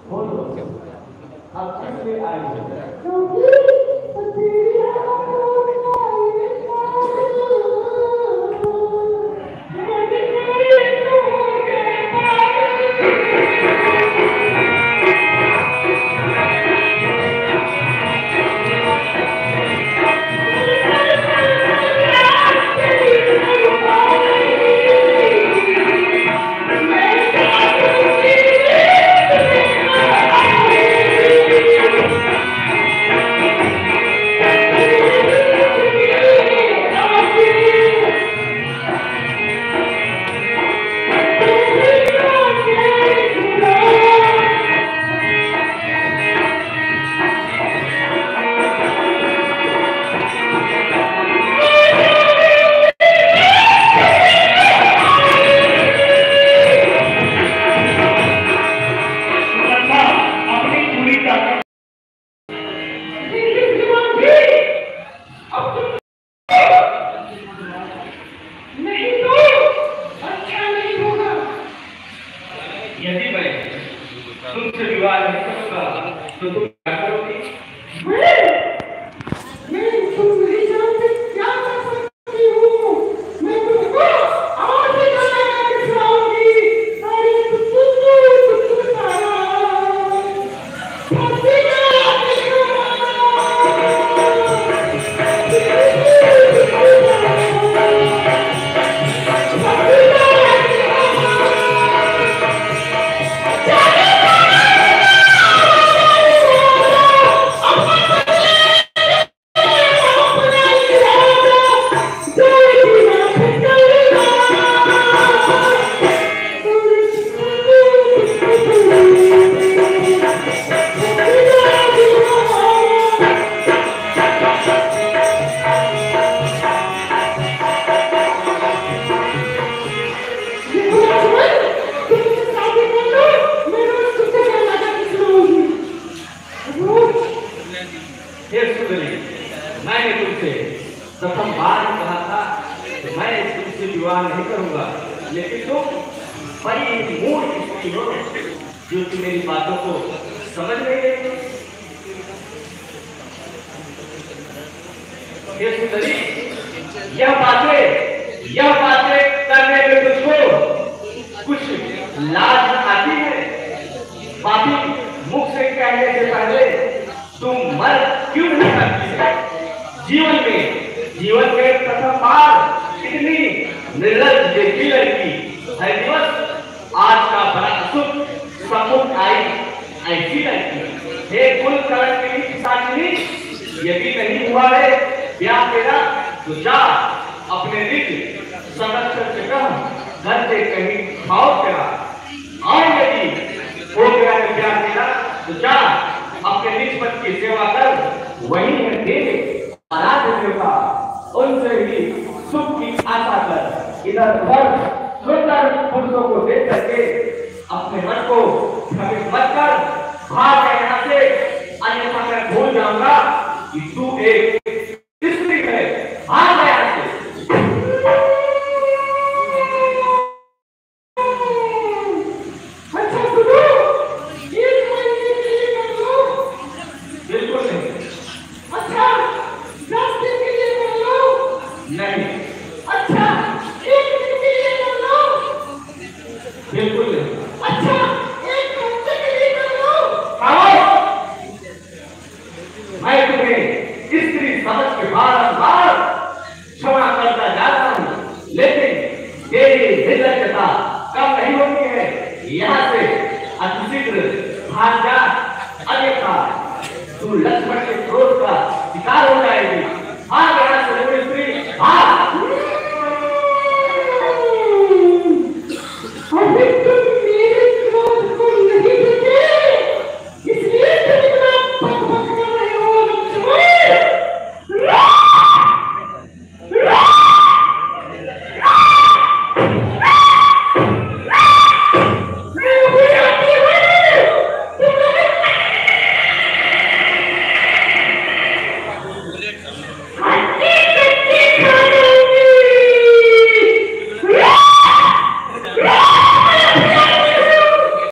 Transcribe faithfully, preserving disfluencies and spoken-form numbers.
बोलो अब किसने आई है? यदि मैं तुमसे विवाह नहीं करूंगा तो तुम क्या करोगी? मैं मैं तुम नहीं जानते क्या कर सकती हूँ। मैं तुमको और भी गाना गा के सुनाऊंगी। अरे तुझको तुझको सारा मैंने तुमसे प्रथम बार कहा था कि मैं तुमसे विवाह नहीं करूंगा, लेकिन तुम बड़ी मूर्ख स्त्री हो जो तुम मेरी बातों को समझ नहीं रही। ये सुंदरी, यह बातें यह बातें करने में तुझको कुछ लाज आती है? पापी मुख से कहने से पहले तुम मर क्यों नहीं करती है? जीवन में जीवन में प्रथम बार इतनी निर्लज देखी लड़की है दिवस आज का बड़ा सुख सम्मुख आई ऐसी लड़की हे कुल करण की साक्षी, यदि नहीं हुआ है ब्याह तेरा तो जा अपने निज संरक्षण से कह घर से कहीं खाओ तेरा, और यदि हो गया है ब्याह तेरा तो जा अपने निज पद की सेवा कर, वही है तेरे आराध्य का, उनसे ही सुख की आशा कर। इधर उधर सुंदर पुरुषों को देख करके अपने मन को भ्रमित मत कर, भाग जा यहाँ से, अन्यथा मैं भूल जाऊंगा कि तू एक स्त्री है। भाग जा यहाँ से। अच्छा सुनो, एक महीने के लिए कर लो। बिल्कुल नहीं। अच्छा दस दिन के लिए कर लो। नहीं। अच्छा एक दिन के लिए कर लो। बिल्कुल नहीं। अच्छा एक हफ्ते के लिए कर लो। आओ, मैं तुम्हें स्त्री समझ के बारंबार क्षमा करता जा रहा हूँ, लेकिन तेरी निर्लज्जता कम नहीं होती है। यहाँ से अतिशीघ्र भाग जा, अन्यथा